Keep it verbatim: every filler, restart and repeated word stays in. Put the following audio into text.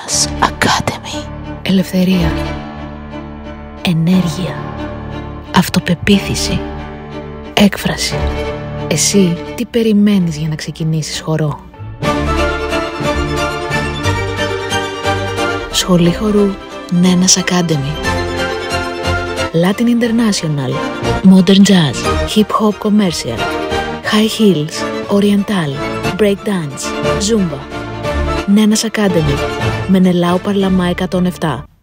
Jazz Academy. Ελευθερία. Ενέργεια. Αυτοπεποίθηση. Έκφραση. Εσύ τι περιμένεις για να ξεκινήσεις χορό? Σχολή χορού Nena's Academy. Latin International. Modern Jazz. Hip Hop Commercial. High Heels. Oriental. Break Dance. Zumba. Nena's Academy. Μενελάου Παρλαμά εκατόν επτά.